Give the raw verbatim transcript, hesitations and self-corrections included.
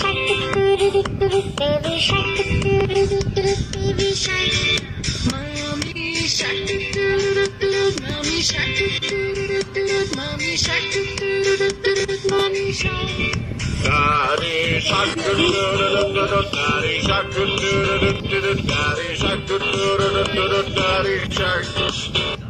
shark, doo-doo-doo-doo-doo, baby shark, doo-doo-doo-doo-doo, baby shark. Mommy shark, doo-doo-doo-doo, mommy shark, doo-doo-doo-doo, mommy shark, doo-doo-doo-doo, mommy shark. Daddy shark, doo-doo-doo-doo-doo, daddy shark, doo-doo-doo-doo-doo, daddy shark, doo-doo-doo-doo-doo, daddy shark.